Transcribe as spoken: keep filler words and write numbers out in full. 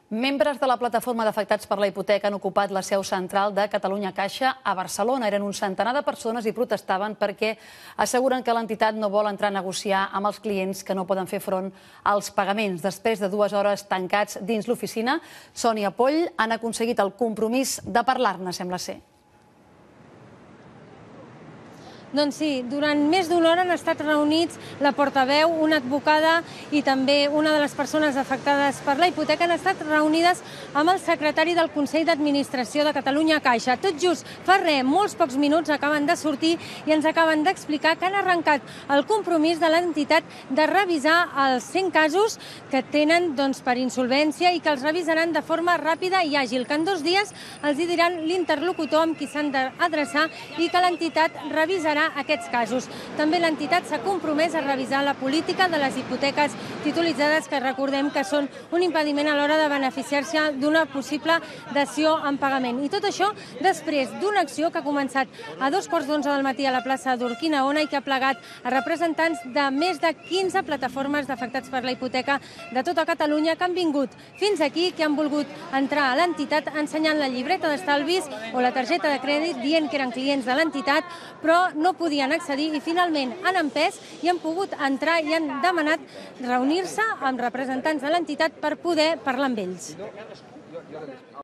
Membres de la plataforma d'afectats per la hipoteca han ocupat la seu central de Catalunya Caixa a Barcelona. Eren un centenar de persones i protestaven perquè asseguren que l'entitat no vol entrar a negociar amb els clients que no poden fer front als pagaments. Després de dues hores tancats dins l'oficina, Sònia Poll han aconseguit el compromís de parlar-ne, sembla ser. Doncs sí, durant més d'una hora han estat reunits la portaveu, una advocada i també una de les persones afectades per la hipoteca. Han estat reunides amb el secretari del Consell d'Administració de Catalunya Caixa. Tot just fa res, molts pocs minuts acaben de sortir i ens acaben d'explicar que han arrencat el compromís de l'entitat de revisar els cent casos que tenen doncs, per insolvència i que els revisaran de forma ràpida i àgil, que en dos dies els hi diran l'interlocutor amb qui s'han d'adreçar i que l'entitat revisarà aquests casos. També l'entitat s'ha compromès a revisar la política de les hipoteques titulitzades, que recordem que són un impediment a l'hora de beneficiar-se d'una possible dació en pagament. I tot això després d'una acció que ha començat a dos quarts d'onze del matí a la plaça d'Urquinaona i que ha plegat a representants de més de quinze plataformes d'afectats per la hipoteca de tota Catalunya que han vingut fins aquí, que han volgut entrar a l'entitat ensenyant la llibreta d'estalvis o la targeta de crèdit dient que eren clients de l'entitat, però no podien accedir i finalment han empès i han pogut entrar i han demanat reunir-se amb representants de l'entitat per poder parlar amb ells.